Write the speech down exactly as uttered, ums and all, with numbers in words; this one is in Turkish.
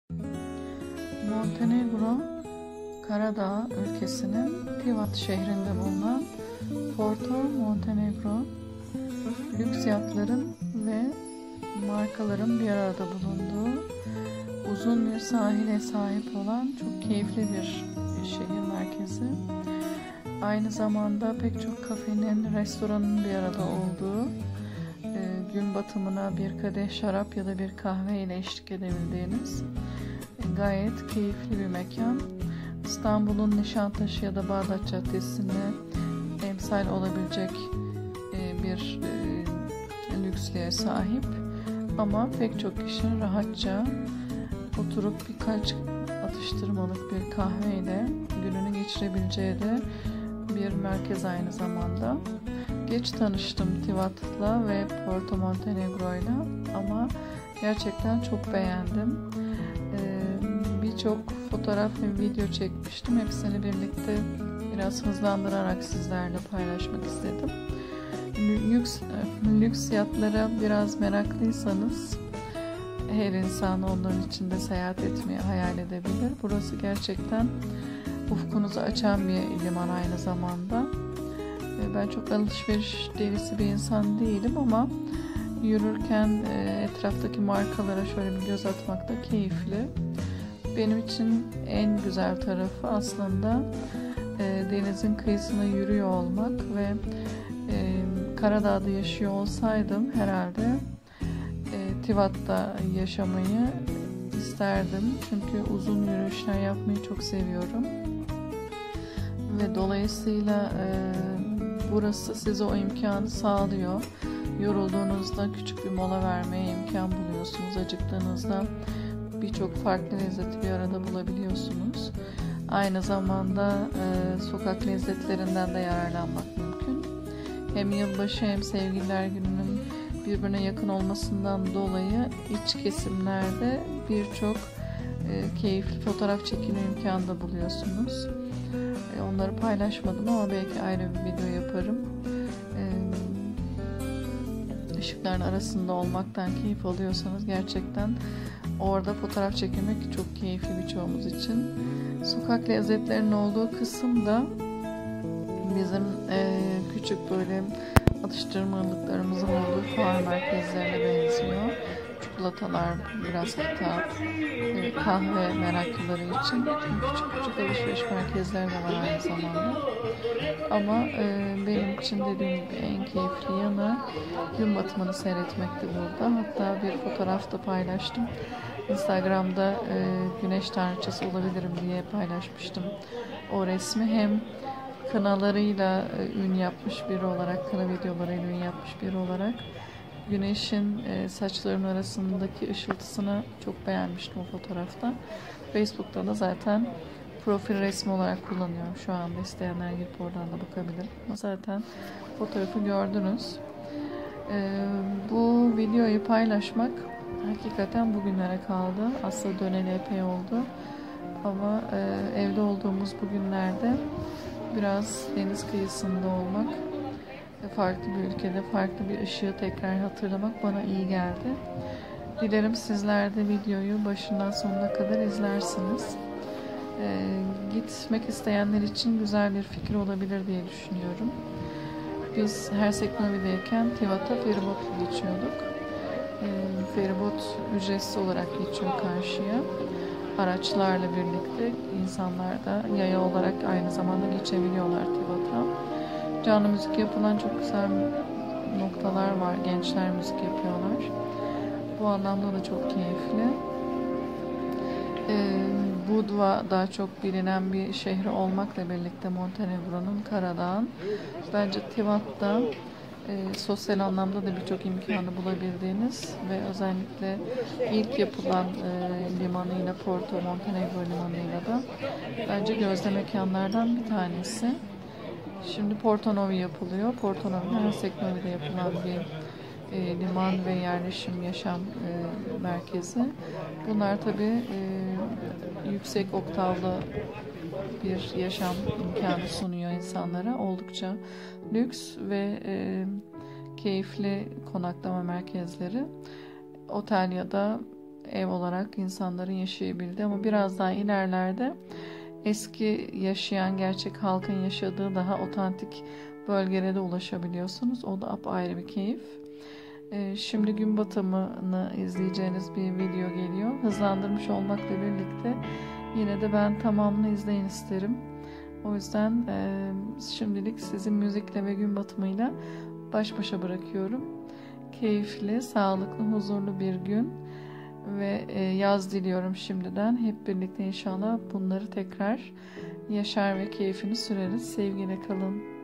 Montenegro, Karadağ ülkesinin Tivat şehrinde bulunan Porto Montenegro, lüks yatların ve markaların bir arada bulunduğu uzun bir sahile sahip olan çok keyifli bir şehir merkezi. Aynı zamanda pek çok kafenin, restoranın bir arada olduğu, gün batımına bir kadeh şarap ya da bir kahve ile eşlik edebildiğiniz gayet keyifli bir mekan. İstanbul'un Nişantaşı ya da Bağdat Caddesi'ne emsal olabilecek bir lükslüğe sahip ama pek çok kişinin rahatça oturup birkaç atıştırmalık bir kahveyle gününü geçirebileceği de bir merkez aynı zamanda. Geç tanıştım Tivat'la ve Porto Montenegro'yla ama gerçekten çok beğendim. Ee, Birçok fotoğraf ve video çekmiştim. Hepsini birlikte biraz hızlandırarak sizlerle paylaşmak istedim. Lüks, lüks yatlara biraz meraklıysanız her insan onların içinde seyahat etmeyi hayal edebilir. Burası gerçekten ufkunuzu açan bir liman aynı zamanda. Ben çok alışveriş delisi bir insan değilim ama yürürken etraftaki markalara şöyle bir göz atmak da keyifli. Benim için en güzel tarafı aslında denizin kıyısına yürüyor olmak ve Karadağ'da yaşıyor olsaydım herhalde Tivat'ta yaşamayı isterdim. Çünkü uzun yürüyüşler yapmayı çok seviyorum. Ve dolayısıyla burası size o imkanı sağlıyor. Yorulduğunuzda küçük bir mola vermeye imkan buluyorsunuz. Acıktığınızda birçok farklı lezzeti bir arada bulabiliyorsunuz. Aynı zamanda e, sokak lezzetlerinden de yararlanmak mümkün. Hem yılbaşı hem Sevgililer Günü'nün birbirine yakın olmasından dolayı iç kesimlerde birçok e, keyifli fotoğraf çekimi imkanı da buluyorsunuz. E, onları paylaşmadım ama belki ayrı bir video yaparım. E, ışıkların arasında olmaktan keyif alıyorsanız gerçekten orada fotoğraf çekmek çok keyifli birçoğumuz için. Sokak lezzetlerinin olduğu kısım da bizim e, küçük böyle atıştırmalıklarımızın olduğu fuar merkezlerine benziyor. Çikolatalar, biraz hatta e, kahve meraklıları için küçük küçük alışveriş merkezleri de var aynı zamanda. Ama e, benim için dediğim gibi en keyifli yanı gün batımını seyretmekti burada. Hatta bir fotoğraf da paylaştım. Instagram'da e, güneş tanrıçası olabilirim diye paylaşmıştım o resmi. Hem kınalarıyla e, ün yapmış biri olarak, kına videolarıyla ün yapmış biri olarak güneşin e, saçlarının arasındaki ışıltısını çok beğenmiştim o fotoğrafta. Facebook'ta da zaten profil resmi olarak kullanıyorum şu anda. İsteyenler girip oradan da bakabilir. Ama zaten fotoğrafı gördünüz. E, bu videoyu paylaşmak hakikaten bugünlere kaldı. Aslında döneli epey oldu. Ama e, evde olduğumuz bu günlerde biraz deniz kıyısında olmak, farklı bir ülkede farklı bir ışığı tekrar hatırlamak bana iyi geldi. Dilerim sizler de videoyu başından sonuna kadar izlersiniz. E, gitmek isteyenler için güzel bir fikir olabilir diye düşünüyorum. Biz Herseknovi'deyken Tivat'a feribotla geçiyorduk. E, feribot ücretsiz olarak geçiyor karşıya. Araçlarla birlikte insanlar da yaya olarak aynı zamanda geçebiliyorlar Tivat'a. Canlı müzik yapılan çok güzel noktalar var. Gençler müzik yapıyorlar. Bu anlamda da çok keyifli. Ee, Budva daha çok bilinen bir şehri olmakla birlikte Montenegro'nun, Karadağ'ın. Bence Tivat'ta e, sosyal anlamda da birçok imkanı bulabildiğiniz ve özellikle ilk yapılan e, limanıyla, Porto Montenegro limanıyla da bence gözde mekanlardan bir tanesi. Şimdi Porto Novi yapılıyor. Porto Novi, Herseknovi'de yapılan bir e, liman ve yerleşim yaşam e, merkezi. Bunlar tabii e, yüksek oktavlı bir yaşam imkanı sunuyor insanlara. Oldukça lüks ve e, keyifli konaklama merkezleri. Otel ya da ev olarak insanların yaşayabildiği, ama biraz daha ilerlerde eski yaşayan, gerçek halkın yaşadığı daha otantik bölgelere de ulaşabiliyorsunuz. O da apayrı bir keyif. Ee, şimdi gün batımını izleyeceğiniz bir video geliyor. Hızlandırmış olmakla birlikte yine de ben tamamını izleyin isterim. O yüzden e, şimdilik sizi müzikle ve gün batımıyla baş başa bırakıyorum. Keyifli, sağlıklı, huzurlu bir gün ve e, yaz diliyorum şimdiden. Hep birlikte inşallah bunları tekrar yaşar ve keyfini süreriz. Sevgiyle kalın.